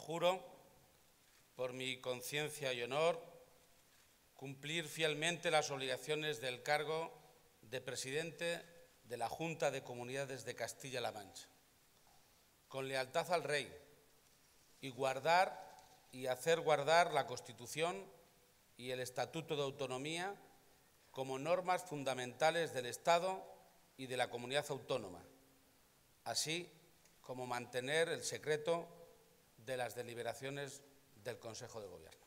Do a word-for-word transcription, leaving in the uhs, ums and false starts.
Juro, por mi conciencia y honor, cumplir fielmente las obligaciones del cargo de presidente de la Junta de Comunidades de Castilla-La Mancha, con lealtad al Rey, y guardar y hacer guardar la Constitución y el Estatuto de Autonomía como normas fundamentales del Estado y de la comunidad autónoma, así como mantener el secreto de las deliberaciones del Consejo de Gobierno.